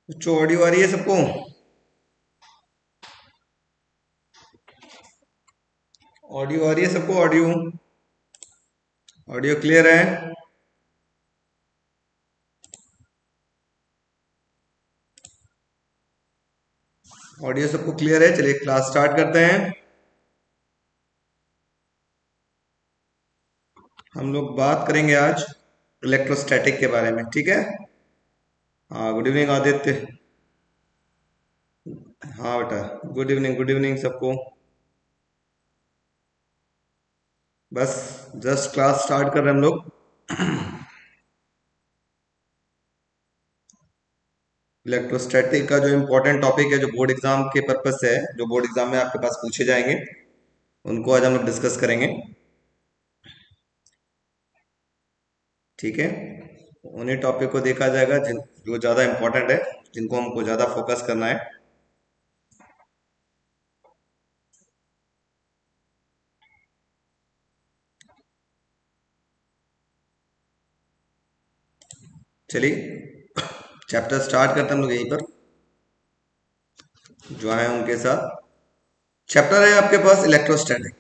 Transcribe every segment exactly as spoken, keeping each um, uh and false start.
बच्चों ऑडियो आ रही है सबको? ऑडियो आ रही है सबको? ऑडियो ऑडियो क्लियर है? ऑडियो सबको क्लियर है? चलिए क्लास स्टार्ट करते हैं। हम लोग बात करेंगे आज इलेक्ट्रोस्टैटिक के बारे में, ठीक है? हाँ, गुड इवनिंग आदित्य। हाँ बेटा, गुड इवनिंग, गुड इवनिंग सबको। बस जस्ट क्लास स्टार्ट कर रहे हैं हम लोग। इलेक्ट्रोस्टैटिक का जो इम्पोर्टेंट टॉपिक है, जो बोर्ड एग्जाम के पर्पज से है, जो बोर्ड एग्जाम में आपके पास पूछे जाएंगे, उनको आज हम लोग डिस्कस करेंगे, ठीक है? उन्हीं टॉपिक को देखा जाएगा जिन जो ज़्यादा इम्पोर्टेंट है, जिनको हमको ज़्यादा फोकस करना है। चलिए चैप्टर स्टार्ट करते हैं हम लोग यहीं पर, जो है उनके साथ। चैप्टर है आपके पास इलेक्ट्रोस्टैटिक।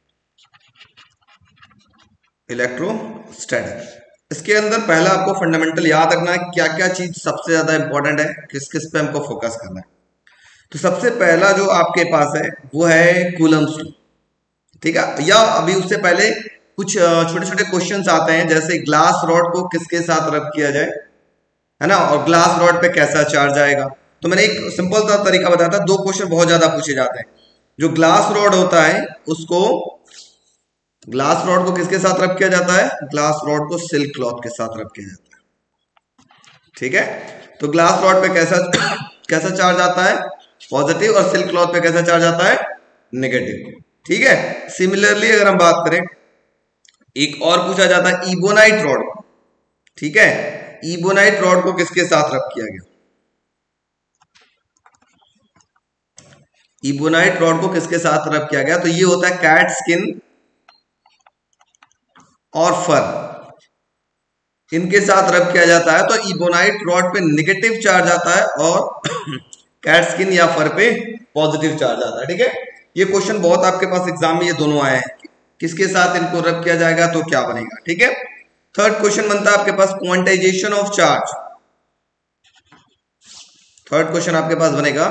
इलेक्ट्रोस्टैटिक इसके अंदर पहला आपको फंडामेंटल याद रखना है, क्या क्या चीज सबसे ज्यादा इंपॉर्टेंट है, किस किस पे हमको फोकस करना है। तो सबसे पहला जो आपके पास है वो है कूलम्ब्स लॉ, ठीक है? या अभी उससे पहले कुछ छोटे छोटे क्वेश्चंस आते हैं, जैसे ग्लास रॉड को किसके साथ रब किया जाए, है ना, और ग्लास रॉड पे कैसा चार्ज आएगा। तो मैंने एक सिंपल सा तरीका बताया था। दो क्वेश्चन बहुत ज्यादा पूछे जाते हैं। जो ग्लास रॉड होता है उसको, ग्लास रॉड को किसके साथ रब किया जाता है? ग्लास रॉड को सिल्क क्लॉथ के साथ रब किया जाता है, ठीक है? तो ग्लास रॉड पे कैसा कैसा चार्ज आता है? पॉजिटिव। और सिल्क क्लॉथ पे कैसा चार्ज आता है? नेगेटिव, ठीक है? सिमिलरली अगर हम बात करें, एक और पूछा जाता है इबोनाइट रॉड, ठीक है? इबोनाइट रॉड को किसके साथ रब किया गया? इबोनाइट रॉड को किसके साथ रब किया गया? तो ये होता है कैट स्किन और फर, इनके साथ रब किया जाता है। तो इबोनाइट रॉड पे नेगेटिव चार्ज आता है और कैट स्किन या फर पे पॉजिटिव चार्ज आता है, ठीक है? ये क्वेश्चन बहुत आपके पास एग्जाम में ये दोनों आए हैं, किसके साथ इनको रब किया जाएगा तो क्या बनेगा, ठीक है? थर्ड क्वेश्चन बनता है आपके पास quantization of charge. Third question आपके पास बनेगा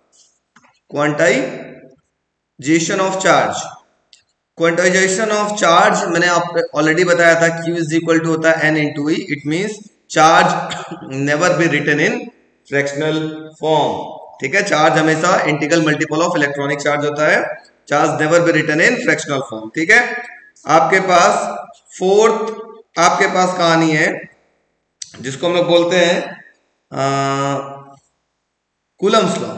quantization of charge. Quantization of charge मैंने आपको ऑलरेडी बताया था, Q इज इक्वल टू होता है N into E. It means charge never be written in fractional form, ठीक है? चार्ज हमेशा integral multiple of electronic charge होता है। Charge never be written in fractional form, ठीक है? आपके पास फोर्थ आपके पास कहानी है, जिसको हम लोग बोलते हैं कूलम्ब्स लॉ।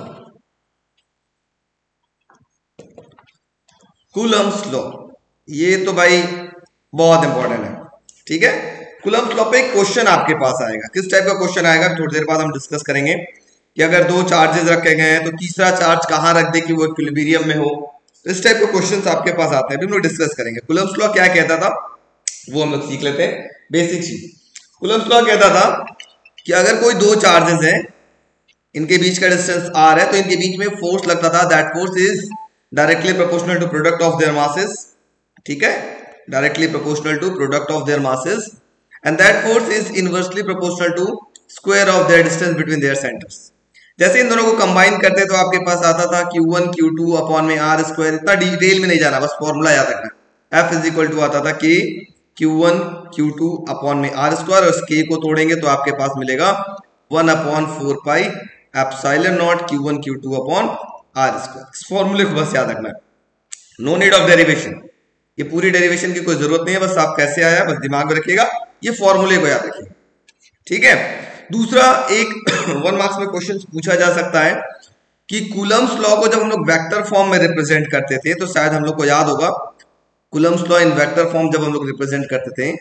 कूलम्ब्स लॉ ये तो भाई बहुत इंपॉर्टेंट है, ठीक है? कूलम्ब्स लॉ पे एक क्वेश्चन आपके पास आएगा। किस टाइप का क्वेश्चन आएगा थोड़ी देर बाद हम डिस्कस करेंगे, कि अगर दो चार्जेस रखे गए हैं तो तीसरा चार्ज कहां रख दे कि वो इक्विलिब्रियम में हो। इस टाइप के क्वेश्चंस आपके पास आते हैं, अभी हम लोग डिस्कस करेंगे। कूलम्ब्स लॉ क्या कहता था वो हम लोग सीख लेते हैं, बेसिक चीज। कूलम्ब्स लॉ कहता था कि अगर कोई दो चार्जेस हैं, इनके बीच का डिस्टेंस r है, तो इनके बीच में फोर्स लगता था, that force is directly proportional to product of their masses, ठीक है? Directly proportional to product of their masses, and that force is inversely proportional to square of their distance between their centres. जैसे इन दोनों को combine करते तो आपके पास आता था Q one Q two upon में R स्क्वायर। इतना डिटेल में नहीं जाना, बस फॉर्मूला याद रखना। F इज इक्वल टू आता था K Q one Q two upon में R स्क्वायर, और K को तोड़ेंगे तो आपके पास मिलेगा one upon four pi epsilon naught Q one Q two upon R square. इस फॉर्मूले को बस याद रखना है, नो नीड ऑफ डेरिवेशन। ये पूरी डेरिवेशन की कोई जरूरत नहीं है, बस आप कैसे आया बस दिमाग में रखिएगा, ये फॉर्मूले को याद रखिएगा, ठीक है? दूसरा एक वन मार्क्स में क्वेश्चन पूछा जा सकता है कि कूलम्ब्स लॉ को जब हम लोग वेक्टर फॉर्म में रिप्रेजेंट करते थे, तो शायद हम लोग को याद होगा, Coulomb's law in vector form जब हम लोग रिप्रेजेंट करते थे,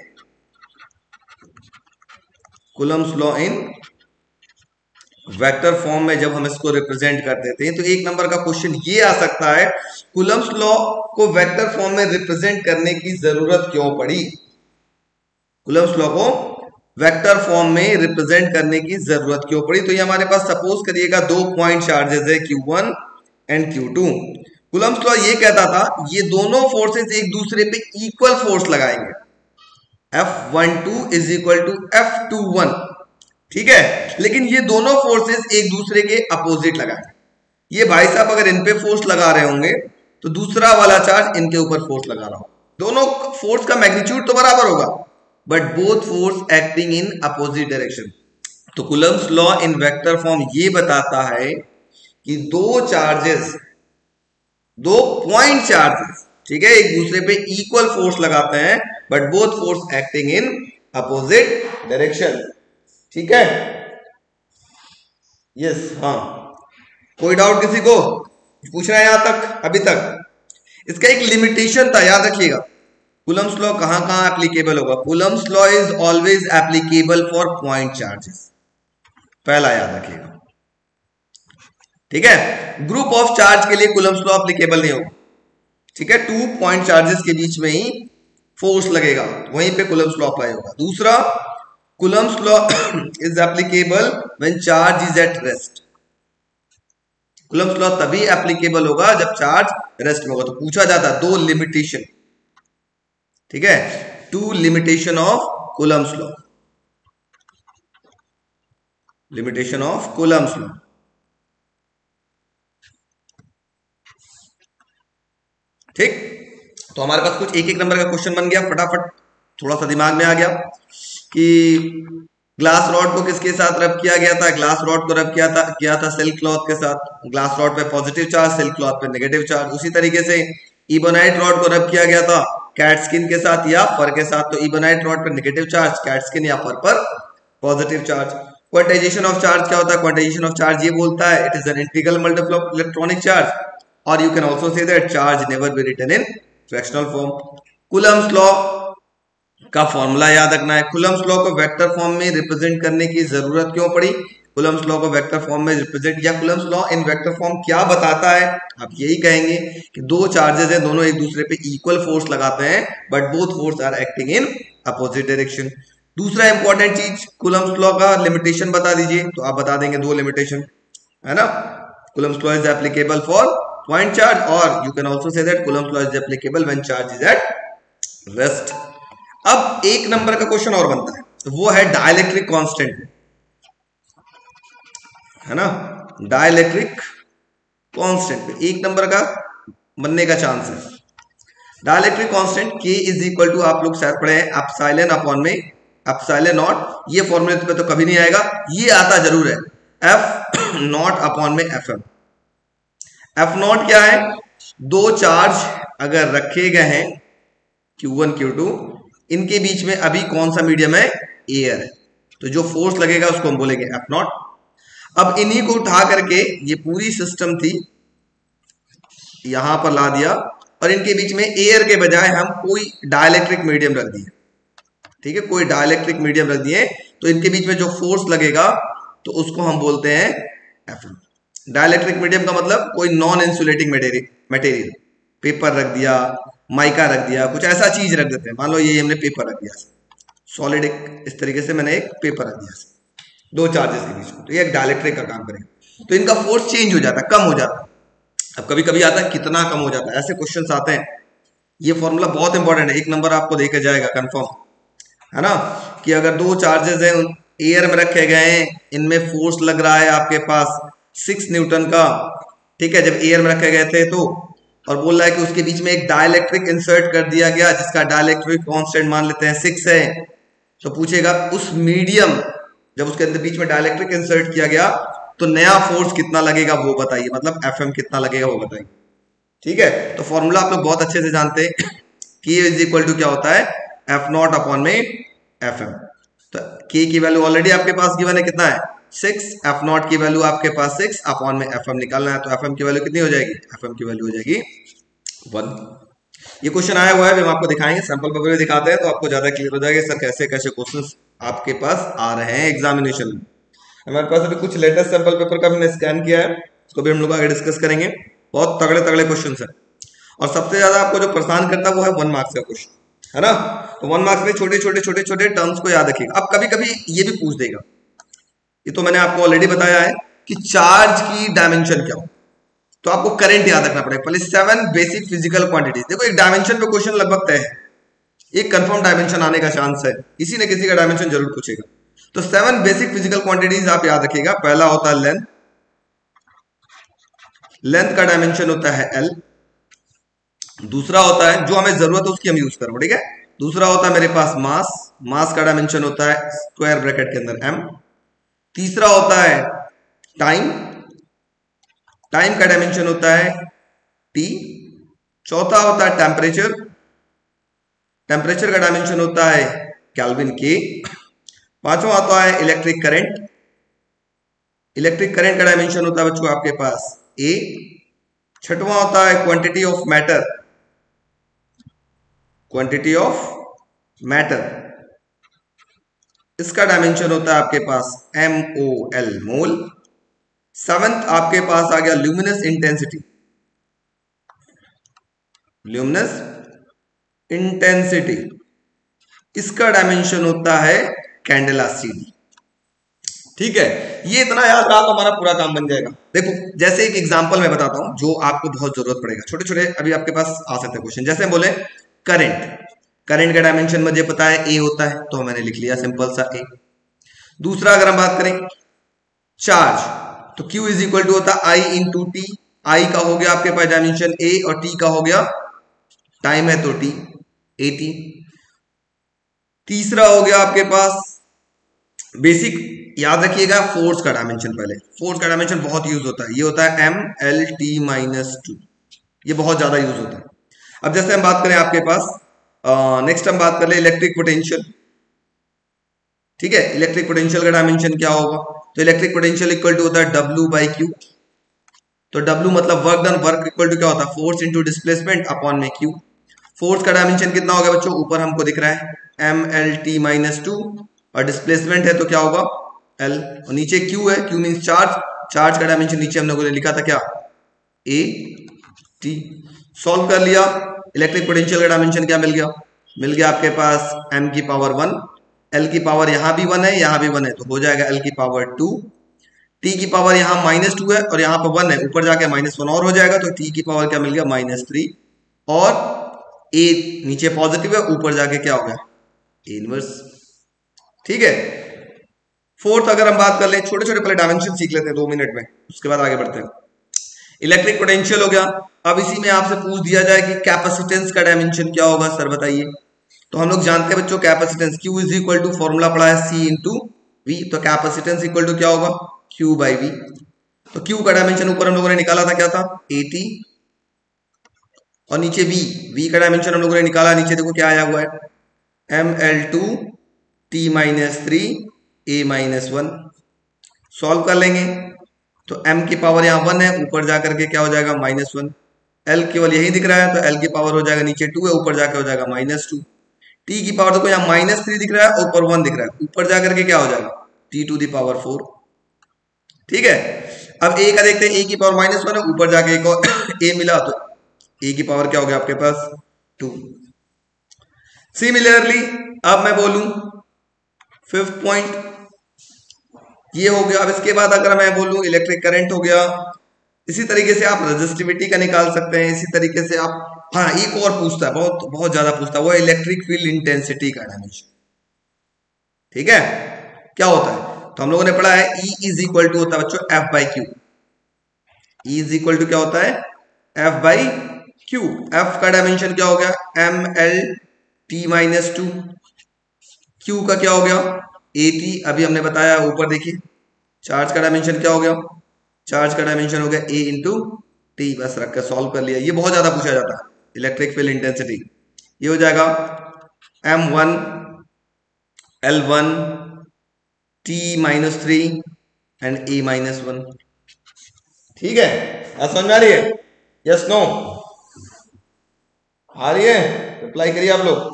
Coulomb's law in vector form में जब हम इसको रिप्रेजेंट करते थे, तो एक नंबर का क्वेश्चन ये आ सकता है, कूलम्ब्स लॉ को वेक्टर फॉर्म में रिप्रेजेंट करने की जरूरत क्यों पड़ी? कूलम्ब्स लॉ को वेक्टर फॉर्म में रिप्रेजेंट करने की जरूरत क्यों पड़ी? तो ये हमारे पास सपोज करिएगा दो पॉइंट चार्जेस है Q one and Q two. Coulomb's law ये कहता था ये दोनों फोर्सेस एक दूसरे पे इक्वल फोर्स लगाएंगे, F one two is equal to F two one, ठीक है। लेकिन ये दोनों फोर्सेस एक दूसरे के अपोजिट लगाएंगे। ये भाई साहब अगर इन पे फोर्स लगा रहे होंगे तो दूसरा वाला चार्ज इनके ऊपर फोर्स लगा रहा हो, दोनों फोर्स का मैग्नीट्यूड तो बराबर होगा but both force acting in opposite direction. तो Coulomb's law in vector form ये बताता है कि दो चार्जेस, दो पॉइंट चार्जेस, ठीक है, एक दूसरे पे इक्वल फोर्स लगाते हैं but both force acting in opposite direction, ठीक है। यस, हाँ, कोई डाउट किसी को पूछना है यहां तक? अभी तक इसका एक लिमिटेशन था, याद रखिएगा। कूलम्स लॉ कहां कहां एप्लीकेबल होगा? Coulomb's law is always applicable for point charges, पहला याद रखिएगा, ठीक है। ग्रुप ऑफ चार्ज के लिए कूलम्स लॉ एप्लीकेबल नहीं होगा, ठीक है। टू पॉइंट चार्जेस के बीच में ही फोर्स लगेगा, वहीं पे कूलम्स लॉ अप्लाई होगा। दूसरा, Coulomb's law is applicable when charge is at rest. Coulomb's law तभी एप्लीकेबल होगा जब चार्ज रेस्ट में होगा। तो पूछा जाता है दो लिमिटेशन, ठीक है, two limitation of Coulomb's law, limitation of Coulomb's law. ठीक, तो हमारे पास कुछ एक एक नंबर का क्वेश्चन बन गया, फटाफट थोड़ा सा दिमाग में आ गया कि ग्लास रॉड को किसके साथ रब किया गया था? ग्लास रॉड को रब किया था किया था सिल्क क्लॉथ के साथ। ग्लास रॉड पे पॉजिटिव चार्ज, सिल्क क्लॉथ पे नेगेटिव चार्ज। उसी तरीके से इबोनाइट रॉड को रब किया गया था कैट स्किन के साथ या फर के साथ। तो इबोनाइट रॉड पर नेगेटिव चार्ज, कैट स्किन या फर पर positive charge. Quantization of charge क्या होता है? क्वांटाइजेशन ऑफ चार्ज ये बोलता है it is an integral multiple of electronic charge, और you can also say that charge never be written in fractional form. Coulomb's law का formula याद रखना है। कूलम्स लॉ को वेक्टर फॉर्म में रिप्रेजेंट करने की जरूरत क्यों पड़ी? कूलम्स लॉ को वेक्टर फॉर्म में रिप्रेजेंट, या Coulomb's law in vector form क्या बताता है? आप यही कहेंगे कि दो चार्जेस हैं, दोनों एक दूसरे पे इक्वल फोर्स लगाते हैं but both force are acting in opposite direction. दूसरा इंपॉर्टेंट चीज, कूलम्स लॉ का लिमिटेशन बता दीजिए। तो आप बता देंगे दो लिमिटेशन, है ना। Coulomb's law is applicable for point charge, और you can also say that Coulomb's law is applicable when charge is at rest. अब एक नंबर का क्वेश्चन और बनता है, वो है डाइलेक्ट्रिक कांस्टेंट, है ना। डाइलेक्ट्रिक कांस्टेंट पे एक नंबर का बनने का चांस है। Dielectric constant K is equal to, आप लोग शायद पढ़े हैं, एप्सिलॉन अपॉन में एप्सिलॉन नॉट। ये फॉर्मूले पे तो कभी नहीं आएगा, ये आता जरूर है, एफ नॉट अपॉन में एफ एम। एफ नॉट क्या है? दो चार्ज अगर रखे गए हैं क्यू वन क्यू टू, इनके बीच में अभी कौन सा मीडियम है? एयर है, तो जो फोर्स लगेगा उसको हम बोलेंगे एफ नॉट। अब इन्हीं को उठा करके, ये पूरी सिस्टम थी, यहां पर ला दिया और इनके बीच में एयर के बजाय हम कोई डाइलेक्ट्रिक मीडियम रख दिए, ठीक है, कोई डाइलेक्ट्रिक मीडियम रख दिए, तो इनके बीच में जो फोर्स लगेगा तो उसको हम बोलते हैं एफ एम। डाइलेक्ट्रिक मीडियम का मतलब कोई नॉन इंसुलेटिंग मटेरियल, पेपर रख दिया, माइका रख दिया, कुछ ऐसा चीज रख देते हैं। मान लो ये हमने पेपर रख दिया, सॉलिड, एक इस तरीके से मैंने एक पेपर रख दिया दो चार्जेस के बीच में, तो ये एक डाइलेक्ट्रिक का काम करेगा। तो इनका फोर्स चेंज हो जाता है, कम हो जाता है। अब कभी कभी आता है कितना कम हो जाता है, ऐसे क्वेश्चन आते हैं। ये फॉर्मूला बहुत इंपॉर्टेंट है, एक नंबर आपको देके जाएगा कंफर्म, है ना, कि अगर दो चार्जेस हैं एयर में रखे गए हैं, इनमें फोर्स लग रहा है आपके पास सिक्स न्यूटन का, ठीक है, जब एयर में रखे गए थे तो, और बोल रहा है कि उसके बीच में एक डाइलेक्ट्रिक इंसर्ट कर दिया गया जिसका डाइलेक्ट्रिक कांस्टेंट मान लेते हैं सिक्स है। तो पूछेगा उस मीडियम, जब उसके अंदर बीच में डाइलेक्ट्रिक इंसर्ट किया गया तो नया फोर्स कितना लगेगा वो बताइए, मतलब एफएम कितना लगेगा वो बताइए, ठीक है। तो फॉर्मूला आप लोग बहुत अच्छे से जानते हैं कि इज इक्वल टू क्या होता है? एफ नॉट अपॉन में एफ एम। तो के की वैल्यू ऑलरेडी आपके पास गिवन है, कितना है? सिक्स। एफ नॉट की वैल्यू आपके पास सिक्स, अपॉन में एफ एम निकालना है, तो एफ एम की वैल्यू कितनी हो जाएगी? एफ एम की वैल्यू हो जाएगी वन। ये क्वेश्चन आया हुआ है, हम आपको दिखाएंगे, सैंपल पेपर में दिखाते हैं तो आपको ज्यादा क्लियर हो जाएगा सर कैसे कैसे क्वेश्चंस आपके पास आ रहे हैं एग्जामिनेशन में। हमारे पास अभी कुछ लेटेस्ट सैंपल पेपर का हमने स्कैन किया है, उसको भी हम लोग आगे डिस्कस करेंगे। बहुत तगड़े तगड़े क्वेश्चन है, और सबसे ज्यादा आपको जो परेशान करता है वो है वन मार्क्स का क्वेश्चन। है ना। तो वन मार्क्स में छोटे छोटे छोटे छोटे टर्म्स को याद रखिएगा। अब कभी कभी ये भी पूछ देगा, ये तो मैंने आपको ऑलरेडी बताया है कि चार्ज की डायमेंशन क्या हो, तो आपको करंट याद रखना पड़ेगा। पहले सेवन बेसिक फिजिकल क्वांटिटीज, देखो एक डायमेंशन पे क्वेश्चन लगभग तय है, एक कंफर्म डायमेंशन आने का चांस है, किसी न किसी का डायमेंशन जरूर पूछेगा। तो सेवन बेसिक फिजिकल क्वांटिटीज आप याद रखिएगा। पहला होता है लेंथ, लेंथ का डायमेंशन होता है एल। दूसरा होता है जो हमें जरूरत है उसकी हम यूज करें, ठीक है। दूसरा होता है मेरे पास मास, मास का डायमेंशन होता है स्क्वायर ब्रैकेट के अंदर एम। तीसरा होता है टाइम, टाइम का डायमेंशन होता है टी। चौथा होता है टेम्परेचर, टेम्परेचर का डायमेंशन होता है केल्विन के। पांचवा आता है इलेक्ट्रिक करंट, इलेक्ट्रिक करंट का डायमेंशन होता है बच्चों आपके पास ए। छठवां होता है quantity of matter, quantity of matter, इसका डायमेंशन होता है आपके पास M O L, mole. Seventh आपके पास आ गया ल्यूमिनस इंटेंसिटी, ल्यूमिनस इंटेंसिटी, इसका डायमेंशन होता है कैंडेला सी। ठीक है, ये इतना याद रहा तो हमारा पूरा काम बन जाएगा। देखो जैसे एक एग्जांपल मैं बताता हूं जो आपको बहुत जरूरत पड़ेगा, छोटे छोटे अभी आपके पास आ सकते हैं क्वेश्चन। जैसे बोले करंट, करंट का डायमेंशन मुझे पता है ए होता है, तो मैंने लिख लिया सिंपल सा ए। दूसरा अगर हम बात करें चार्ज, तो Q इज इक्वल टू होता है आई इंटू टी। आई का हो गया आपके पास डायमेंशन ए और टी का हो गया टाइम है तो टी, ए टी। तीसरा हो गया आपके पास बेसिक, याद रखिएगा फोर्स का डायमेंशन। पहले फोर्स का डायमेंशन बहुत यूज होता है, ये होता है M L T minus two, ये बहुत ज्यादा यूज होता है। अब जैसे हम बात करें आपके पास नेक्स्ट हम बात कर ले इलेक्ट्रिक पोटेंशियल, ठीक है। इलेक्ट्रिक पोटेंशियल का डायमेंशन क्या होगा, तो इलेक्ट्रिक पोटेंशियल इक्वल टू होता है डब्ल्यू बाई क्यू। तो डब्ल्यू मतलब work done, work equal to क्या होता है फोर्स इंटू डिस्प्लेसमेंट अपॉन में क्यू। फोर्स का डायमेंशन कितना होगा बच्चों, ऊपर हमको दिख रहा है M L T minus two, और डिस्प्लेसमेंट है तो क्या होगा एल, और नीचे क्यू है, क्यू मीन चार्ज, चार्ज का डायमेंशन नीचे हम लोगों ने लिखा था क्या ए टी। सॉल्व कर लिया, इलेक्ट्रिक पोटेंशियल का डायमेंशन क्या मिल गया, मिल गया आपके पास एम की पावर वन, एल की पावर यहां भी वन है यहां भी वन है, तो हो जाएगा एल की पावर टू। टी की पावर यहां माइनस टू है और यहां पर वन है, ऊपर जाके माइनस वन और हो जाएगा, तो टी की पावर क्या मिल गया माइनस थ्री, और ए नीचे पॉजिटिव है ऊपर जाके क्या हो गया ए इनवर्स। ठीक है, फोर्थ अगर हम बात कर ले, छोटे छोटे पहले डायमेंशन सीख लेते हैं दो मिनट में, उसके बाद आगे बढ़ते हैं। इलेक्ट्रिक पोटेंशियल हो गया। अब इसी में आपसे पूछ दिया जाए कि कैपेसिटेंस का डायमेंशन क्या होगा सर बताइए। तो हम लोग जानते हैं बच्चों capacitance Q is equal to formula पढ़ा है C इंटू वी, तो कैपेसिटेंस इक्वल टू क्या होगा Q बाई वी। तो Q का डायमेंशन ऊपर हम लोगों ने निकाला था क्या था एटी, और नीचे V, V का डायमेंशन हम लोगों ने निकाला, नीचे देखो क्या आया हुआ है M L two T minus three A minus one. Solve कर लेंगे तो m की पावर यहाँ वन है, ऊपर जाकर के क्या हो जाएगा माइनस वन। l केवल यही दिख रहा है तो l की पावर हो जाएगा नीचे टू है, ऊपर जाकर हो जाएगा माइनस टू। t की पावर देखो यहाँ माइनस थ्री दिख रहा है, ऊपर वन दिख रहा है, ऊपर जाकर के क्या हो जाएगा t to the power four. ठीक है, अब a का देखते हैं, a की पावर माइनस वन है, ऊपर जाके एक और a मिला तो a की पावर क्या हो गया आपके पास टू। सिमिलरली अब मैं बोलूं फिफ्थ पॉइंट ये हो गया। अब इसके बाद अगर मैं बोलूं इलेक्ट्रिक करंट हो गया, इसी तरीके से आप रेजिस्टिविटी का निकाल सकते हैं, इसी तरीके से आप, हाँ एक और पूछता है, बहुत बहुत ज्यादा पूछता है, वो इलेक्ट्रिक फील्ड इंटेंसिटी का डायमेंशन। ठीक है, क्या होता है, तो हम लोगों ने पढ़ा है E इज इक्वल टू होता है बच्चों F by Q. E is equal to क्या होता है F बाई क्यू। F का डायमेंशन क्या हो गया M L T minus two, Q का क्या हो गया ए टी, अभी हमने बताया ऊपर देखिए। चार्ज का डायमेंशन क्या हो गया, चार्ज का डायमेंशन हो गया ए इंटू टी, बस रख कर सॉल्व कर लिया। ये बहुत ज्यादा पूछा जाता है इलेक्ट्रिक फील्ड इंटेंसिटी, ये हो जाएगा M one L one T minus three and A minus one. ठीक है, समझ में आ रही है, यस नो आ रही है, रिप्लाई करिए आप लोग,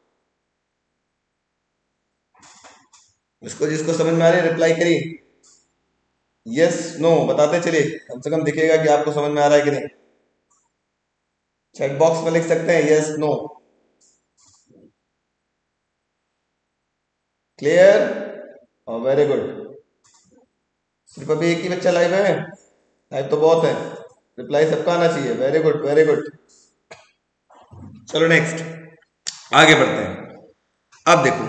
इसको जिसको समझ में आ रही है रिप्लाई करिए, यस नो बताते चलिए, कम से कम दिखेगा कि आपको समझ में आ रहा है कि नहीं। चैट बॉक्स में लिख सकते हैं यस नो। क्लियर और वेरी गुड। सिर्फ अभी एक ही बच्चा लाइव है, लाइव तो बहुत है, रिप्लाई सबका आना चाहिए। Very good very good. चलो नेक्स्ट आगे बढ़ते हैं। अब देखो,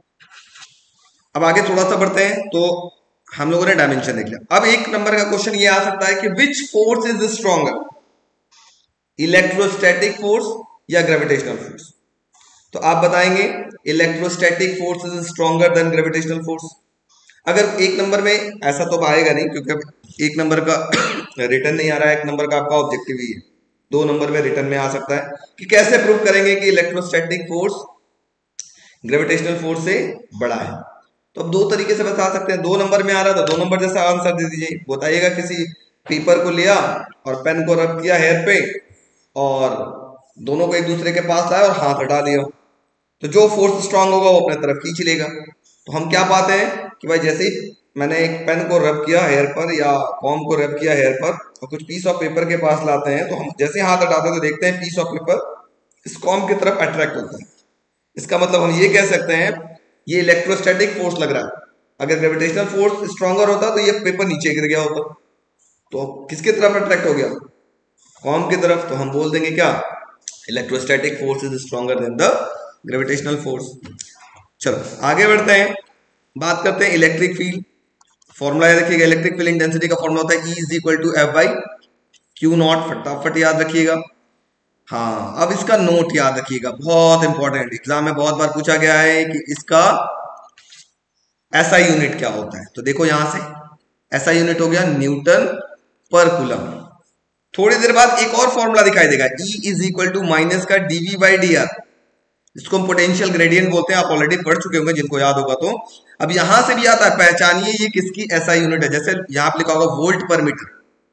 अब आगे थोड़ा सा बढ़ते हैं। तो हम लोगों ने डायमेंशन देख लिया। अब एक नंबर का क्वेश्चन ये आ सकता है कि which force is stronger, electrostatic force या ग्रेविटेशनल फोर्स। तो आप बताएंगे electrostatic force is stronger than gravitational force. अगर एक नंबर में ऐसा तो आएगा नहीं, क्योंकि एक नंबर का रिटर्न नहीं आ रहा है, एक नंबर का आपका ऑब्जेक्टिव ही है। दो नंबर में रिटर्न में आ सकता है कि कैसे प्रूव करेंगे कि इलेक्ट्रोस्टैटिक फोर्स ग्रेविटेशनल फोर्स से बड़ा है। तो अब दो तरीके से बता सकते हैं। दो नंबर में आ रहा था, दो नंबर जैसा आंसर दे दीजिए। बताइएगा किसी पेपर को लिया और पेन को रब किया हेयर पे और दोनों को एक दूसरे के पास लाया और हाथ हटा दिया, तो जो फोर्स स्ट्रांग होगा वो अपने तरफ खींच लेगा। तो हम क्या पाते हैं कि भाई जैसे ही मैंने एक पेन को रब किया हेयर पर या कॉम को रब किया हेयर पर और कुछ पीस ऑफ पेपर के पास लाते हैं, तो हम जैसे ही हाथ हटाते हैं तो देखते हैं पीस ऑफ पेपर इस कॉम की तरफ अट्रैक्ट होता है। इसका मतलब हम ये कह सकते हैं ये इलेक्ट्रोस्टैटिक फोर्स लग रहा है। अगर ग्रेविटेशनल फोर्स स्ट्रॉन्गर होता तो ये पेपर नीचे गिर गया होता। तो किसकी तरफ अट्रैक्ट हो गया? कॉम की तरफ। तो हम बोल देंगे क्या, electrostatic force is stronger than the gravitational force. चलो आगे बढ़ते हैं, बात करते हैं इलेक्ट्रिक फील्ड। फॉर्मूला याद रखिएगा, इलेक्ट्रिक फील्ड इंटेंसिटी का फॉर्मूला होता है E is equal to F by Q naught. फटाफट याद रखिएगा। हाँ, अब इसका नोट याद रखिएगा, बहुत इंपॉर्टेंट, एग्जाम में बहुत बार पूछा गया है कि इसका एसआई यूनिट क्या होता है। तो देखो यहां से एसआई यूनिट हो गया न्यूटन पर कूलम। थोड़ी देर बाद एक और फॉर्मूला दिखाई देगा, E is equal to minus का डीवी बाई डी आर, इसको हम पोटेंशियल ग्रेडियंट बोलते हैं। आप ऑलरेडी पढ़ चुके होंगे जिनको याद होगा तो। अब यहां से भी आता है, पहचानिए ये किसकी एसआई यूनिट है। जैसे यहां पर लिखा होगा वोल्ट पर मीटर,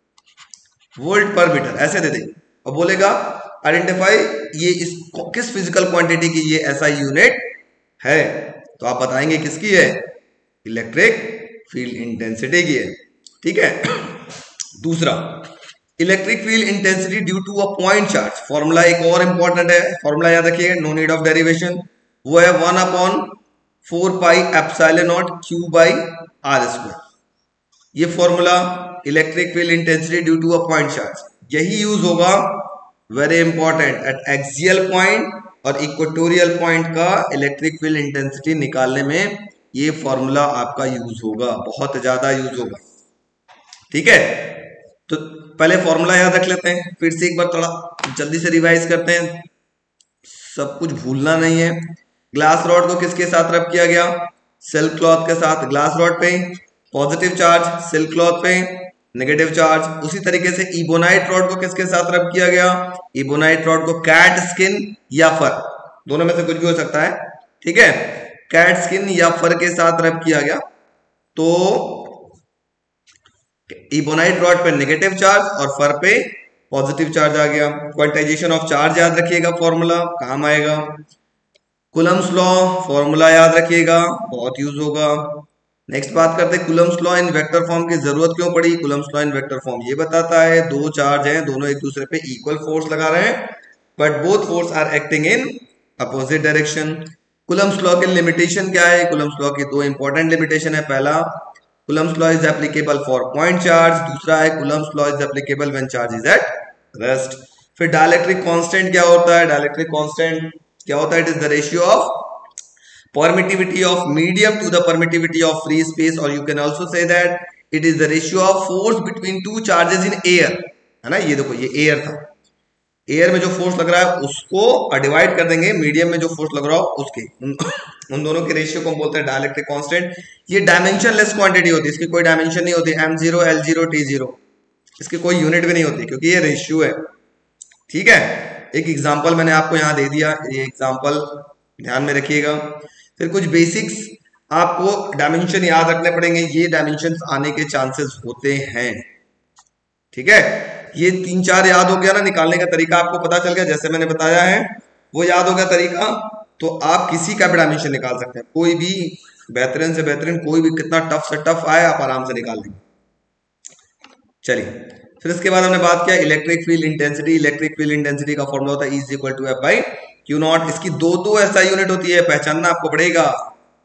वोल्ट पर मीटर ऐसे दे देंगे और बोलेगा आइडेंटिफाई ये इस किस फिजिकल क्वांटिटी की ये एसआई यूनिट है। तो आप बताएंगे किसकी है, इलेक्ट्रिक फील्ड इंटेंसिटी की है। ठीक है। दूसरा, electric field intensity due to a point charge. Formula एक और इंपॉर्टेंट है, फॉर्मूला याद रखिएगा, नो नीड ऑफ डेरिवेशन। वो है one upon four pi epsilon naught Q by R square. ये formula electric field intensity due to a point charge, यही use होगा very important at axial point और equatorial point का electric field intensity निकालने में ये फॉर्मूला आपका use होगा, बहुत ज्यादा यूज होगा। ठीक है, तो पहले फॉर्मूला याद रख लेते हैं, फिर से एक बार थोड़ा जल्दी से रिवाइज करते हैं, सब कुछ भूलना नहीं है। ग्लास रॉड को किसके साथ रब किया गया, सिल्क क्लॉथ के साथ। ग्लास रॉड पे पॉजिटिव चार्ज, सिल्क क्लॉथ पे नेगेटिव चार्ज। उसी तरीके से इबोनाइट रॉड को किसके साथ रब किया गया, इबोनाइट रॉड को कैट स्किन या फर, दोनों में से कुछ भी हो सकता है। ठीक है, कैट स्किन या फर के साथ रब किया गया। तो इबोनाइट रॉड पे नेगेटिव चार्ज और फर पे पॉजिटिव चार्ज आ गया। क्वांटाइजेशन ऑफ चार्ज याद रखिएगा, फॉर्मूला काम आएगा। कूलम्स लॉ फॉर्मूला याद रखिएगा, बहुत यूज होगा। नेक्स्ट बात करते हैं Coulomb's law in vector form की जरूरत क्यों पड़ी। Coulomb's law in vector form ये बताता है दो चार्ज हैं, दोनों एक दूसरे पे इक्वल फोर्स लगा रहे हैं, but both force are acting in opposite direction. Coulomb's law की लिमिटेशन क्या है, कूलम्स लॉ की दो इंपॉर्टेंट लिमिटेशन है। पहला, Coulomb's law is applicable for point charge. दूसरा है Coulomb's law is applicable when charge is at rest. फिर डाइलेक्ट्रिक कांस्टेंट क्या होता है, डाइलेक्ट्रिक कांस्टेंट क्या होता है, it is the ratio of permittivity of medium to the permittivity of free space, or you can also say that it is the ratio of force between two charges in air, है ना। ये देखो ये air था, air में जो force लग रहा है उसको डिवाइड कर देंगे मीडियम में जो फोर्स लग रहा हो उसके, उन, उन दोनों के रेशियो को हम बोलते हैं डाइलेक्ट्रिक कांस्टेंट। ये डायमेंशनलेस क्वांटिटी होती है, इसकी कोई डायमेंशन नहीं होती, M zero L zero T zero, इसकी कोई यूनिट भी नहीं होती क्योंकि ये रेशियो है। ठीक है, एक एग्जाम्पल मैंने आपको यहाँ दे दिया, ये एग्जाम्पल ध्यान में रखिएगा। फिर कुछ बेसिक्स आपको डायमेंशन याद रखने पड़ेंगे, ये डायमेंशन आने के चांसेस होते हैं। ठीक है, ये तीन चार याद हो गया ना, निकालने का तरीका आपको पता चल गया, जैसे मैंने बताया है वो याद हो गया तरीका, तो आप किसी का भी डायमेंशन निकाल सकते हैं, कोई भी बेहतरीन से बेहतरीन, कोई भी कितना टफ से टफ आए आप आराम से निकाल लेंगे। चलिए, फिर इसके बाद हमने बात किया electric field intensity. Electric field intensity का फॉर्मूला होता है E is equal to F by Q naught. इसकी दो दो ऐसा यूनिट होती है, पहचानना आपको पड़ेगा।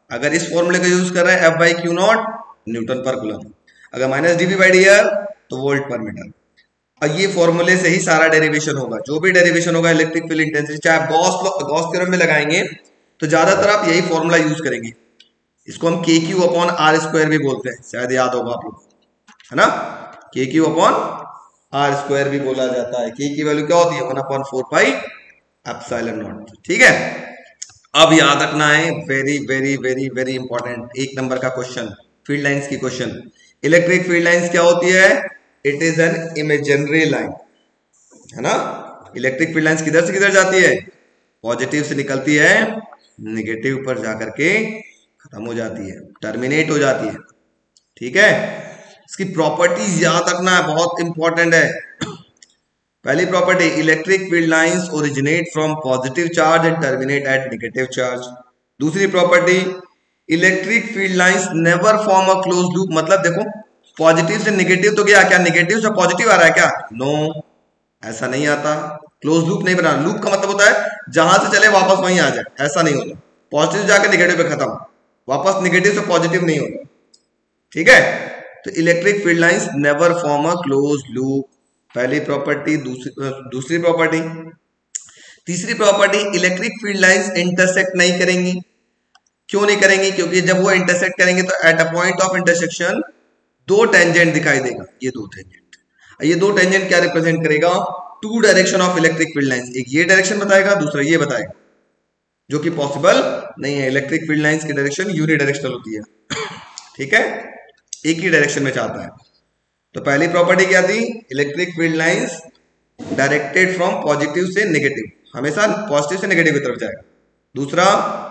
अगर इस फॉर्मूले का यूज कर रहे हैं F by Q naught newton पर कूलम, अगर minus d v by D r तो वोल्ट पर मीटर। और ये फॉर्मूले से ही सारा डेरिवेशन होगा, जो भी डेरिवेशन होगा इलेक्ट्रिक फील्ड इंटेंसिटी, चाहे गॉस गॉस थ्योरम में लगाएंगे तो ज्यादातर आप यही फॉर्मूला यूज करेंगे। इसको हम के क्यू अपॉन आर स्क्वायर भी बोलते हैं, शायद याद होगा आप लोग, है ना। के क्यू अपॉन आर स्क्वायर भी बोला जाता है। के की वैल्यू क्या होती है, one upon four pi epsilon naught. ठीक है, अब याद रखना है, very very very very important, एक नंबर का क्वेश्चन, फील्ड लाइंस की क्वेश्चन। इलेक्ट्रिक फील्ड लाइंस क्या होती है, it is an imaginary line, है ना। इलेक्ट्रिक फील्ड लाइंस किधर से किधर जाती है, पॉजिटिव से निकलती है, नेगेटिव पर जाकर के खत्म हो जाती है, टर्मिनेट हो जाती है। ठीक है, इसकी प्रॉपर्टीज याद रखना है, बहुत इंपॉर्टेंट है। पहली property, electric field lines originate from positive charge and terminate at negative charge. दूसरी property, electric field lines never form a close loop. मतलब देखो, पॉजिटिव से नेगेटिव तो गया, क्या नेगेटिव से पॉजिटिव आ रहा है क्या, नो no, ऐसा नहीं आता। क्लोज लूप नहीं बना, लूप का मतलब होता है जहां से चले वापस वहीं आ जाए, ऐसा नहीं होता। पॉजिटिव जाकर नेगेटिव पे खत्म, वापस नेगेटिव से पॉजिटिव नहीं होता। ठीक है, तो electric field lines never form a close loop, पहली प्रॉपर्टी। दूसरी दूसरी प्रॉपर्टी तीसरी property, electric field lines intersect नहीं करेंगी। क्यों नहीं करेंगी, क्योंकि जब वो इंटरसेक्ट करेंगे तो at a point of intersection दो टेंजेंट दिखाई देगा, ये दो टेंजेंट, ये दो टेंजेंट क्या रिप्रेजेंट करेगा, two direction of electric field lines. एक ये डायरेक्शन बताएगा, दूसरा ये बताएगा, जो कि पॉसिबल नहीं है। इलेक्ट्रिक फील्ड लाइंस की डायरेक्शन यूनिडायरेक्शनल होती है। ठीक है, एक ही डायरेक्शन में चाहता है। तो पहली प्रॉपर्टी क्या थी, electric field lines directed from positive से नेगेटिव, हमेशा पॉजिटिव से नेगेटिव की तरफ जाएगा। दूसरा,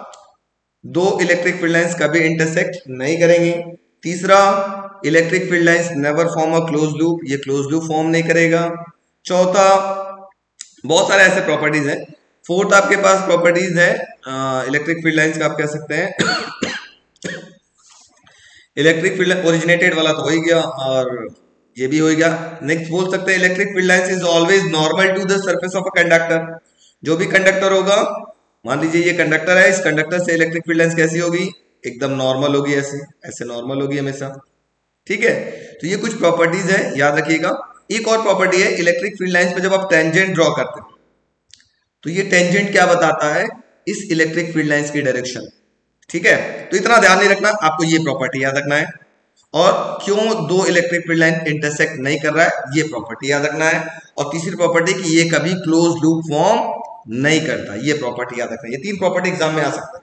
दो इलेक्ट्रिक फील्ड लाइंस कभी इंटरसेक्ट नहीं करेंगे। तीसरा, electric field lines never form a close loop, ये क्लोज लूप फॉर्म नहीं करेगा। चौथा, बहुत सारे ऐसे प्रॉपर्टीज हैं। फोर्थ आपके पास प्रॉपर्टीज है इलेक्ट्रिक फील्ड लाइंस का, आप कह सकते हैं इलेक्ट्रिक फील्ड ओरिजिनेटेड वाला तो हो ही गया, और ये भी हो गया। नेक्स्ट बोल सकते हैं electric field lines is always normal to the surface of a conductor. जो भी कंडक्टर होगा, मान लीजिए ये कंडक्टर है, इस कंडक्टर से इलेक्ट्रिक फील्ड लाइंस कैसी होगी, एकदम नॉर्मल होगी, ऐसे ऐसे नॉर्मल होगी हमेशा। ठीक है, तो ये कुछ प्रॉपर्टीज है, याद रखिएगा। एक और प्रॉपर्टी है, इलेक्ट्रिक फील्ड लाइंस पे जब आप टेंजेंट ड्रॉ करते हैं तो ये टेंजेंट क्या बताता है, इस इलेक्ट्रिक फील्ड लाइंस की डायरेक्शन। ठीक है, तो इतना ध्यान नहीं रखना, आपको ये प्रॉपर्टी याद रखना है। और क्यों दो इलेक्ट्रिक फील्ड लाइन इंटरसेक्ट नहीं कर रहा है, ये प्रॉपर्टी याद रखना है। और तीसरी प्रॉपर्टी कि ये कभी क्लोज लूप फॉर्म नहीं करता, ये प्रॉपर्टी याद रखना है। ये तीन प्रॉपर्टी एग्जाम में आ सकता है।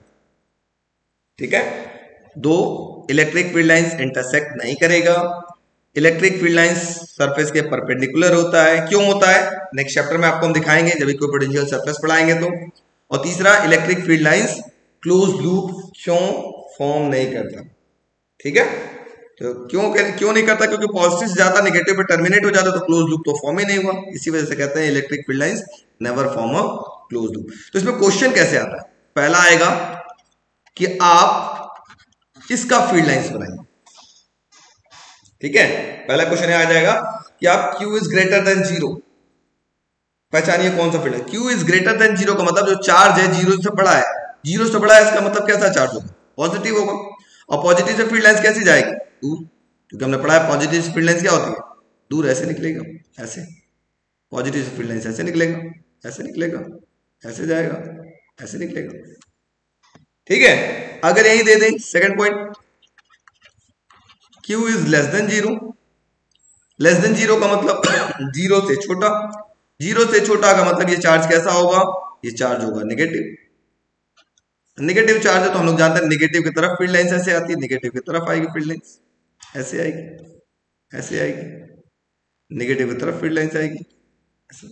ठीक है, दो इलेक्ट्रिक फील्ड लाइंस इंटरसेक्ट नहीं करेगा, इलेक्ट्रिक फील्ड लाइंस सरफेस के परपेंडिकुलर होता है। क्यों होता है, नेक्स्ट चैप्टर में आपको हम दिखाएंगे जब इक्विपोटेंशियल सरफेस पढ़ाएंगे तो। और तीसरा, electric field lines close loop क्यों फॉर्म नहीं करता। ठीक है, तो क्यों क्यों नहीं करता, क्योंकि पॉजिटिव से ज्यादा नेगेटिव पे टर्मिनेट हो जाता तो क्लोज लूप तो फॉर्म ही नहीं हुआ। इसी वजह से कहते हैं electric field lines never form a close loop. तो इसमें क्वेश्चन कैसे आता है, पहला आएगा कि आप किसका फील्ड लाइंस बनाएंगे। ठीक है, पहला क्वेश्चन आ जाएगा कि आप Q is greater than zero, पहचानिए कौन सा फील्ड है। Q is greater than zero का मतलब जो चार्ज है जीरो से बड़ा है, जीरो से बड़ा है इसका मतलब कैसा चार्ज होगा, पॉजिटिव होगा। और पॉजिटिव से फील्ड लाइंस कैसी जाएगी, दूर, क्योंकि हमने पढ़ा है पॉजिटिव से फील्ड लाइंस क्या होती है, दूर, ऐसे निकलेगा, ऐसे। पॉजिटिव से फील्ड लाइंस ऐसे निकलेगा, ऐसे निकलेगा, ऐसे जाएगा, ऐसे निकलेगा। ठीक है, अगर यही दे दें second point, Q is less than zero, less than zero का मतलब जीरो से छोटा, जीरो से छोटा का मतलब ये चार्ज कैसा होगा, ये चार्ज होगा नेगेटिव। नेगेटिव चार्ज है तो हम लोग जानते हैं नेगेटिव की तरफ फील्ड लाइंस ऐसे आती है, नेगेटिव की तरफ आएगी फील्ड लाइंस, ऐसे आएगी, ऐसे आएगी, नेगेटिव की तरफ फील्ड लाइंस आएगी ऐसे।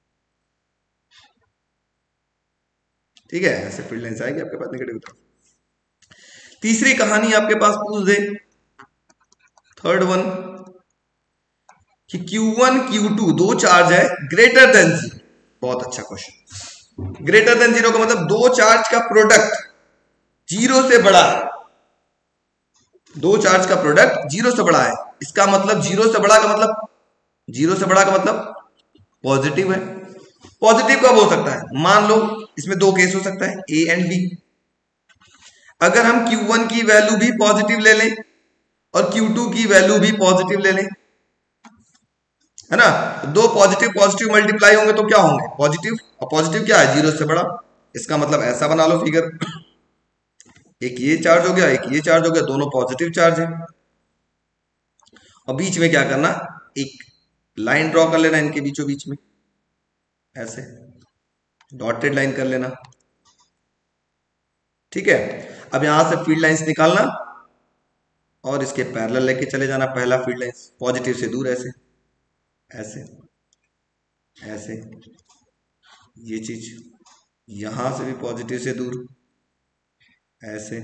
ठीक है, ऐसे फील्ड लाइंस आएगी आपके पास नेगेटिव की तरफ। तीसरी कहानी आपके पास पूछ दे, थर्ड वन, कि Q वन Q टू दो चार्ज है ग्रेटर देन जीरो। बहुत अच्छा क्वेश्चन। ग्रेटर देन जीरो का मतलब दो चार्ज का प्रोडक्ट जीरो से बड़ा है, दो चार्ज का प्रोडक्ट जीरो से बड़ा है। इसका मतलब जीरो से बड़ा का मतलब, जीरो से बड़ा का मतलब पॉजिटिव है। पॉजिटिव कब हो सकता है, मान लो इसमें दो केस हो सकता है, ए एंड बी। अगर हम क्यू वन की वैल्यू भी पॉजिटिव ले लें और क्यू टू की वैल्यू भी पॉजिटिव ले लें, है ना, दो पॉजिटिव पॉजिटिव मल्टीप्लाई होंगे तो क्या होंगे, पॉजिटिव, और पॉजिटिव क्या है, जीरो से बड़ा। इसका मतलब ऐसा बना लो फिगर, एक ये चार्ज हो गया, एक ये चार्ज हो गया, दोनों पॉजिटिव चार्ज है, और बीच में क्या करना, एक लाइन ड्रॉ कर लेना इनके बीचों बीच में, ऐसे डॉटेड लाइन कर लेना। ठीक है, अब यहां से फील्ड लाइंस निकालना और इसके पैरेलल लेके चले जाना, पहला फील्ड लाइंस पॉजिटिव से दूर, ऐसे ऐसे ऐसे, ये चीज यहां से भी पॉजिटिव से दूर, ऐसे,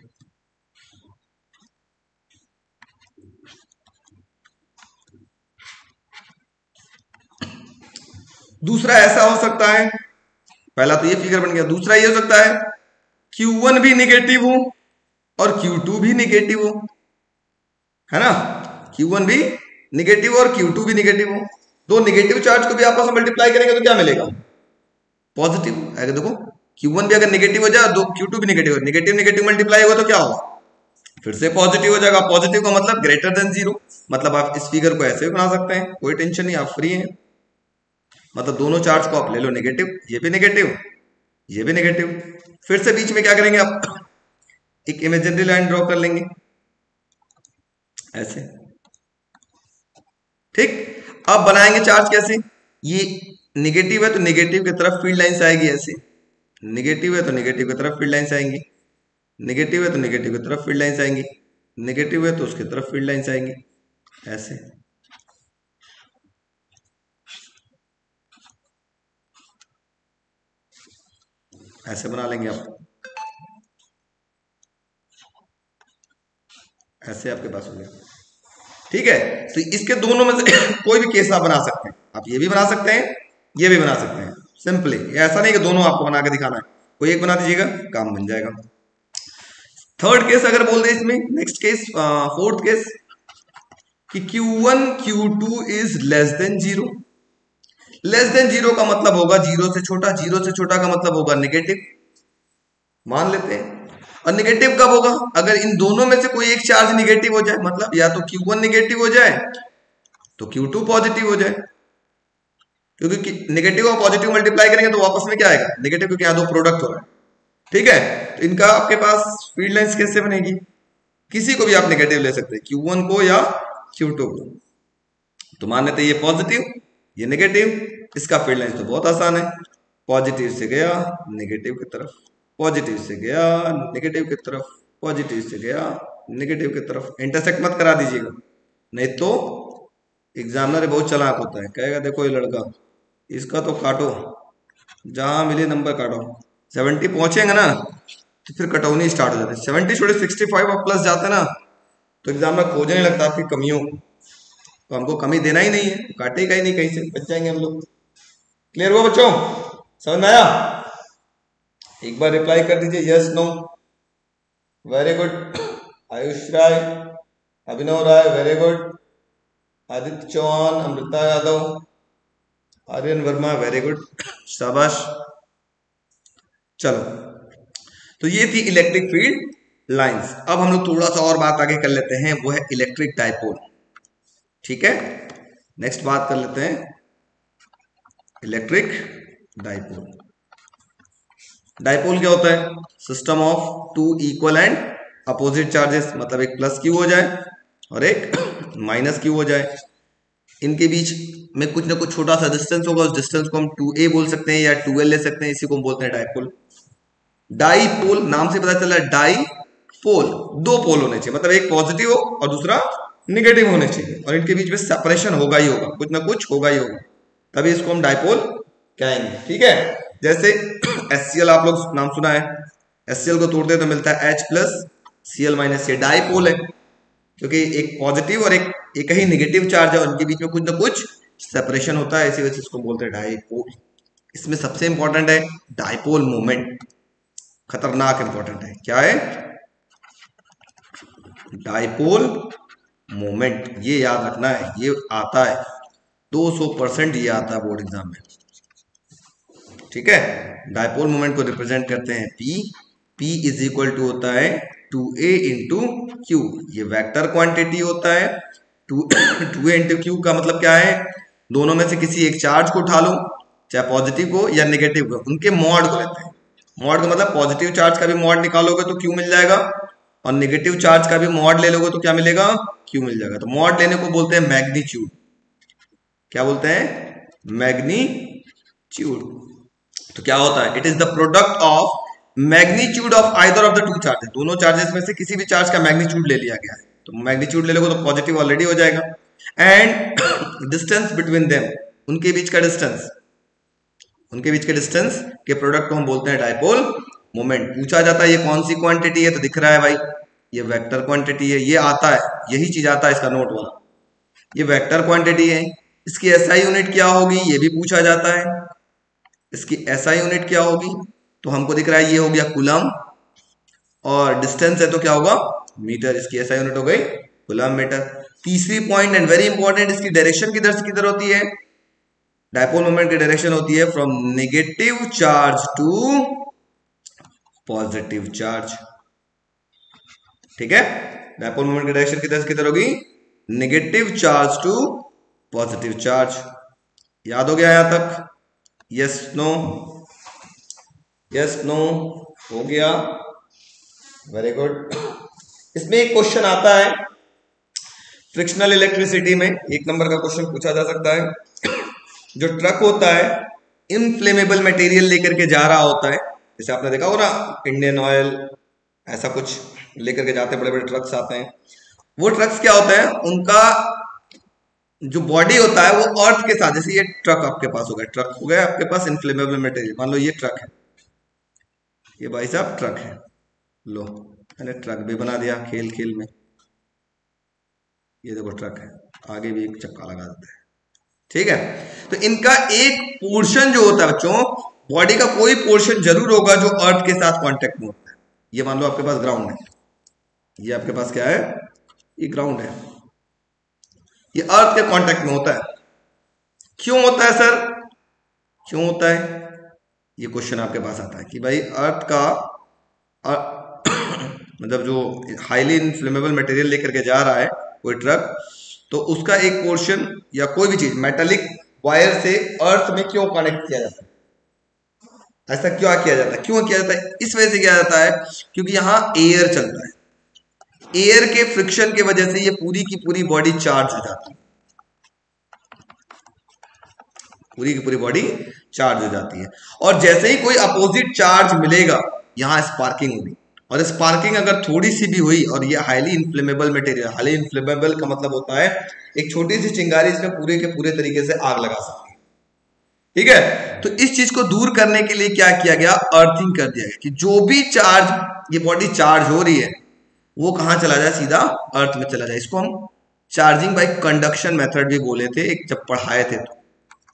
दूसरा ऐसा हो सकता है, पहला तो ये फिगर बन गया, दूसरा ये हो सकता है क्यू वन भी निगेटिव हो और क्यू टू भी निगेटिव हो, है ना, क्यू वन भी निगेटिव और क्यू टू भी निगेटिव हो, दो निगेटिव चार्ज को भी आपस में मल्टीप्लाई करेंगे तो क्या मिलेगा, पॉजिटिव। अगर देखो क्यू वन भी अगर निगेटिव हो जाए, दो क्यू टू भी निगेटिव, निगेटिव निगेटिव मल्टीप्लाई होगा तो क्या होगा, फिर से पॉजिटिव हो जाएगा। पॉजिटिव का मतलब ग्रेटर देन जीरो, मतलब आप इस फिगर को ऐसे भी बना सकते हैं, कोई टेंशन नहीं, आप फ्री हैं। मतलब दोनों चार्ज को आप ले लो नेगेटिव, ये भी नेगेटिव, ये भी नेगेटिव, फिर से बीच में क्या करेंगे आप, एक इमेजिनरी लाइन ड्रॉ कर लेंगे, ऐसे। ठीक, अब बनाएंगे चार्ज कैसे, ये नेगेटिव है तो नेगेटिव की तरफ फील्ड लाइंस आएगी, ऐसे, नेगेटिव है तो नेगेटिव की तरफ फील्ड लाइंस आएंगी, नेगेटिव है तो नेगेटिव की तरफ फील्ड लाइंस आएंगी, नेगेटिव है तो उसकी तरफ फील्ड लाइंस आएंगी, ऐसे। ऐसे बना लेंगे आप, ऐसे आपके पास हो गया। ठीक है, तो इसके दोनों में से कोई भी केस आप बना सकते हैं, आप ये भी बना सकते हैं, ये भी बना सकते हैं, सिंपली, ऐसा नहीं कि दोनों आपको बना के दिखाना है, कोई एक बना दीजिएगा, काम बन जाएगा। थर्ड केस अगर बोल दे इसमें, नेक्स्ट केस, फोर्थ केस, कि Q one Q two is less than zero. Less than zero का मतलब होगा जीरो से छोटा, जीरो से छोटा का मतलब होगा नेगेटिव, मान लेते हैं। और नेगेटिव कब होगा, अगर इन दोनों में से कोई एक चार्ज नेगेटिव हो जाए, मतलब या तो क्यू वन नेगेटिव हो जाए तो क्यू टू पॉजिटिव हो जाए, क्योंकि नेगेटिव और पॉजिटिव मल्टीप्लाई करेंगे तो वापस में क्या आएगा, नेगेटिव, क्योंकि यहां दो प्रोडक्ट हो रहा है। ठीक है, तो इनका आपके पास फील्ड लाइंस कैसे बनेगी, किसी को भी आप नेगेटिव ले सकते हैं, क्यू वन को या क्यू टू को, तो मान लेते हैं ये पॉजिटिव, ये नेगेटिव, इसका फील्ड लाइंस तो बहुत आसान है, पॉजिटिव से गया नेगेटिव की तरफ, पॉजिटिव से गया नेगेटिव की तरफ, पॉजिटिव से गया नेगेटिव की तरफ, इंटरसेक्ट मत करा दीजिएगा, नहीं तो एग्जामिनर बहुत चालाक होता है, कहेगा देखो ये लड़का, इसका तो काटो, जहां मिले नंबर काटो, सेवेंटी पहुंचेंगे ना तो फिर कटौनी स्टार्ट हो जाती है, सेवेंटी छोड़े सिक्सटी फाइव और प्लस जाते ना तो एग्जामिनर खोजने लगता है आपकी कमियों, तो हमको कमी देना ही नहीं है, काटेगा ही नहीं, कहीं से बच जाएंगे हम लोग। क्लियर हुआ बच्चों, समझ में आया, एक बार रिप्लाई कर दीजिए yes no, very good, Ayush Rai, Abhinav Rai, very good, Aditya Chauhan, Amrita Yadav, Aryan Verma, very good, शाबाश। चलो, तो ये थी इलेक्ट्रिक फील्ड लाइंस। अब हम लोग थोड़ा सा और बात आगे कर लेते हैं, वो है इलेक्ट्रिक डाइपोल। ठीक है, नेक्स्ट बात कर लेते हैं इलेक्ट्रिक डाइपोल। डाइपोल क्या होता है, system of two equal and opposite charges, मतलब एक प्लस क्यू हो जाए और एक माइनस क्यू हो जाए, इनके बीच में कुछ ना कुछ छोटा सा डिस्टेंस होगा, उस डिस्टेंस को हम टू ए बोल सकते हैं या टू एल ले सकते हैं, इसी को हम बोलते हैं डाइपोल। डाइपोल नाम से पता चला, डाई पोल, दो पोल होने चाहिए, मतलब एक पॉजिटिव हो और दूसरा निगेटिव होने चाहिए, और इनके बीच में सेपरेशन होगा ही होगा, कुछ ना कुछ होगा ही होगा, तभी इसको हम डाइपोल कहेंगे। ठीक है, जैसे एच सी एल आप लोग नाम सुना है, एच सी एल को तोड़ते तो मिलता है H plus C L minus, ये डाइपोल है, क्योंकि एक पॉजिटिव और एक एक ही नेगेटिव चार्ज है, उनके बीच में कुछ ना कुछ सेपरेशन होता है, इसी वजह से इसको बोलते हैं डाइपोल। इसमें सबसे इंपॉर्टेंट है डाइपोल मोमेंट, खतरनाक इंपॉर्टेंट है, क्या है, डाइपोल मोमेंट, ये याद रखना है, ये आता है दो सौ परसेंट, ये आता है बोर्ड एग्जाम में। ठीक है, डाइपोल मोमेंट को रिप्रेजेंट करते हैं P P is equal to होता है टू ए इंटू क्यू, ये वेक्टर क्वांटिटी होता है। Two two a into Q का मतलब क्या है, दोनों में से किसी एक चार्ज को उठा लो, चाहे पॉजिटिव को या नेगेटिव को, उनके मॉड को लेते हैं। मॉड का मतलब पॉजिटिव चार्ज का भी मॉड निकालोगे तो क्यू मिल जाएगा, और नेगेटिव चार्ज का भी मॉड ले लोगे तो क्या मिलेगा, क्यू मिल जाएगा। तो मॉड लेने को बोलते हैं मैग्नीट्यूड। क्या बोलते हैं, मैग्नीट्यूड। तो क्या होता है, it is the product of magnitude of either of the two charges, दोनों चार्जेस में से किसी भी चार्ज का मैग्नीट्यूड ले लिया गया है। तो मैग्नीट्यूड ले लोगे तो पॉजिटिव ऑलरेडी हो जाएगा, एंड डिस्टेंस बिटवीन देम, उनके बीच का डिस्टेंस, उनके बीच के डिस्टेंस के प्रोडक्ट को हम बोलते हैं डायपोल मोमेंट। पूछा जाता है ये कौन सी क्वांटिटी है, तो दिख रहा है भाई ये वेक्टर क्वांटिटी है, ये आता है, यही चीज आता है इसका नोट वाला, ये वेक्टर क्वांटिटी है। इसकी एसआई यूनिट क्या होगी, ये भी पूछा जाता है, इसकी एसआई यूनिट क्या होगी, तो हमको दिख रहा है ये हो गया कूलम, और डिस्टेंस है तो क्या होगा, मीटर, इसकी एसआई यूनिट हो गई कूलम मीटर। तीसरी पॉइंट एंड वेरी इंपॉर्टेंट, इसकी डायरेक्शन किधर से किधर होती है, डायपोल मोमेंट की डायरेक्शन होती है from negative charge to positive charge. ठीक है, डायपोल मोमेंट की डायरेक्शन किधर से किधर होगी, negative charge to positive charge. याद हो गया यहां तक, यस नो, यस नो, हो गया, वेरी गुड। इसमें एक क्वेश्चन आता है फ्रिक्शनल इलेक्ट्रिसिटी में, एक नंबर का क्वेश्चन पूछा जा सकता है। जो ट्रक होता है इनफ्लेमेबल मटेरियल लेकर के जा रहा होता है, जैसे आपने देखा हो ना इंडियन ऑयल ऐसा कुछ लेकर के जाते हैं, बड़े बड़े ट्रक्स आते हैं। वो ट्रक्स क्या होता है, उनका जो बॉडी होता है वो अर्थ के साथ, जैसे ये ट्रक आपके पास हो गया, ट्रक हो गया आपके पास इनफ्लेमेबल मटेरियल, मान लो ये ट्रक है, ये भाई साहब ट्रक है, लो मैंने ट्रक भी बना दिया खेल खेल में, ये देखो ट्रक है, आगे भी एक चक्का लगा देते हैं। ठीक है, तो इनका एक पोर्शन जो होता है बच्चों, बॉडी का कोई पोर्शन जरूर होगा जो अर्थ के साथ कांटेक्ट में होता है। ये मान लो आपके पास ग्राउंड है, ये आपके पास क्या है, ये ग्राउंड है, ये अर्थ के कांटेक्ट में होता है। क्यों होता है सर, क्यों होता है, ये क्वेश्चन आपके पास आता है कि भाई अर्थ का मतलब जो हाईली इनफ्लेमेबल मटेरियल लेकर के जा रहा है कोई ट्रक, तो उसका एक पोर्शन या कोई भी चीज मेटालिक वायर से अर्थ में क्यों कनेक्ट किया जाता है, ऐसा क्यों किया जाता है, क्यों किया जाता है, इस वजह से किया जाता है क्योंकि यहां एयर चलता है, एयर के फ्रिक्शन की वजह से ये पूरी की पूरी बॉडी चार्ज हो जाती है, पूरी की पूरी बॉडी चार्ज हो जाती है। और जैसे ही कोई अपोजिट चार्ज मिलेगा, यहां स्पार्किंग होगी, और स्पार्किंग अगर थोड़ी सी भी हुई, और ये highly inflammable material, highly inflammable का मतलब होता है एक छोटी सी चिंगारी इसमें पूरे के पूरे तरीके से आग लगा सकती है। ठीक है, तो इस चीज को दूर करने के लिए क्या किया गया, अर्थिंग कर दिया गया कि जो भी चार्ज, ये बॉडी चार्ज हो रही है, वो कहां चला जाए, सीधा अर्थ में चला जाए। इसको हम चार्जिंग बाय कंडक्शन मेथड भी बोले थे एक जब पढ़ाए थे। तो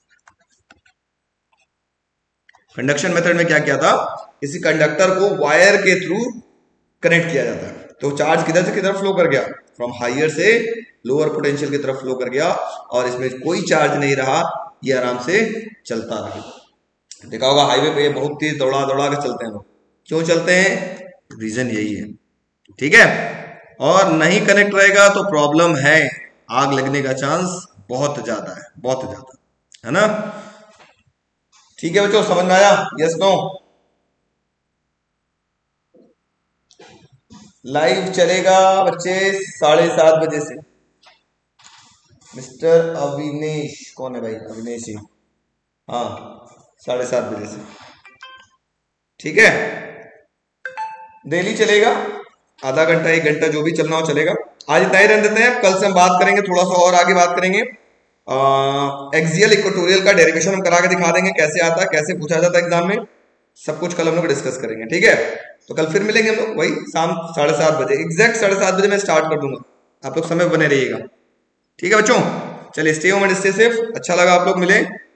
कंडक्शन मेथड में क्या किया था, किसी कंडक्टर को वायर के थ्रू कनेक्ट किया जाता है, तो चार्ज किधर से किधर फ्लो कर गया, फ्रॉम हायर से लोअर पोटेंशियल की तरफ फ्लो कर गया, और इसमें कोई चार्ज नहीं रहा, ये आराम से चलता रहा। देखा होगा हाईवे पे ये बहुत तेज दौड़ा दौड़ा के चलते हैं लोग, क्यों चलते हैं, रीजन यही है। ठीक है, और नहीं कनेक्ट रहेगा तो प्रॉब्लम है, आग लगने का चांस बहुत ज्यादा है, बहुत ज्यादा है ना। ठीक है बच्चों, समझ में आया, यस नो। लाइव चलेगा बच्चे साढ़े सात बजे से। मिस्टर अविनेश, कौन है भाई, अविनेश ही, हाँ साढ़े सात बजे से। ठीक है, डेली चलेगा, आधा घंटा एक घंटा जो भी चलना हो चलेगा। आज इतना ही रहने देते हैं, कल से हम बात करेंगे, थोड़ा सा और आगे बात करेंगे। एक्सियल इक्वेटोरियल का डेरिवेशन हम करा के दिखा देंगे, कैसे आता है, कैसे पूछा जाता है एग्जाम में, सब कुछ कल हम लोग डिस्कस करेंगे। ठीक है, तो कल फिर मिलेंगे हम लोग वही शाम साढ़े सात बजे, एग्जैक्ट साढ़े सात बजे मैं स्टार्ट कर दूंगा, आप लोग समय बने रहिएगा। ठीक है बच्चों, चलिए stay home and stay safe. अच्छा लगा आप लोग मिले।